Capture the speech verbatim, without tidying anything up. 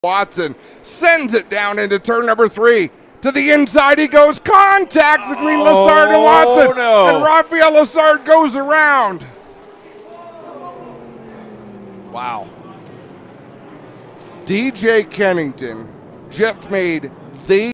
Watson sends it down into turn number three. To the inside he goes. Contact between oh, Lessard and Watson. No. And Rafael Lessard goes around. Wow. D J Kennington just made the